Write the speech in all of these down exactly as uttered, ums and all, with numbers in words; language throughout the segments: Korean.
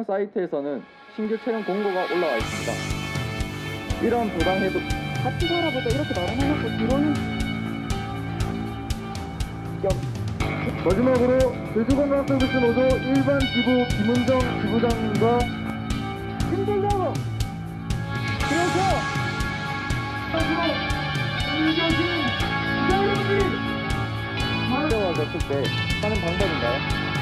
사이트에서는 신규 채용 공고가 올라와 있습니다. 이런 부당해도 같이 살아보자 이렇게 말해놓고 뒤로는 마지막으로 제주건강서비스 노조 일반 지부 김은정 지부장님과 힘들다고 그래서 이겨진 기자님들이 힘들어졌을 때 하는 방법인가요?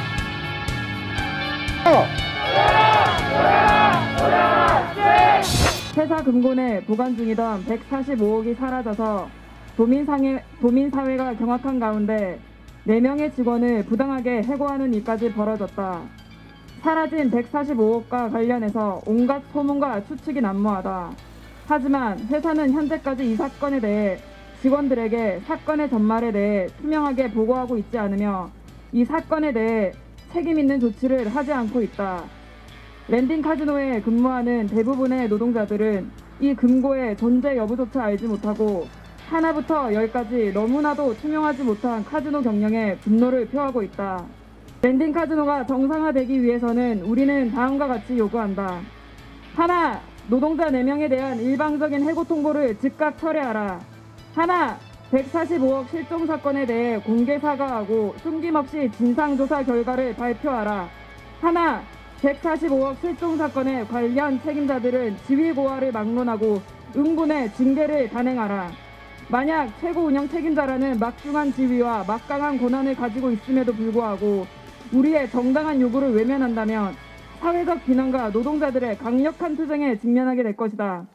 회사 금고내 보관 중이던 백사십오억이 사라져서 도민상해, 도민사회가 경악한 가운데 네 명의 직원을 부당하게 해고하는 일까지 벌어졌다. 사라진 백사십오억과 관련해서 온갖 소문과 추측이 난무하다. 하지만 회사는 현재까지 이 사건에 대해 직원들에게 사건의 전말에 대해 투명하게 보고하고 있지 않으며 이 사건에 대해 책임 있는 조치를 하지 않고 있다. 랜딩 카지노에 근무하는 대부분의 노동자들은 이 금고의 존재 여부조차 알지 못하고 하나부터 열까지 너무나도 투명하지 못한 카지노 경영에 분노를 표하고 있다. 랜딩 카지노가 정상화되기 위해서는 우리는 다음과 같이 요구한다. 하나, 노동자 네 명에 대한 일방적인 해고 통보를 즉각 철회하라. 하나, 백사십오억 실종 사건에 대해 공개 사과하고 숨김없이 진상조사 결과를 발표하라. 하나, 백사십오억 실종 사건의 관련 책임자들은 지위 고하를 막론하고 응분의 징계를 단행하라. 만약 최고 운영 책임자라는 막중한 지위와 막강한 권한을 가지고 있음에도 불구하고 우리의 정당한 요구를 외면한다면 사회적 비난과 노동자들의 강력한 투쟁에 직면하게 될 것이다.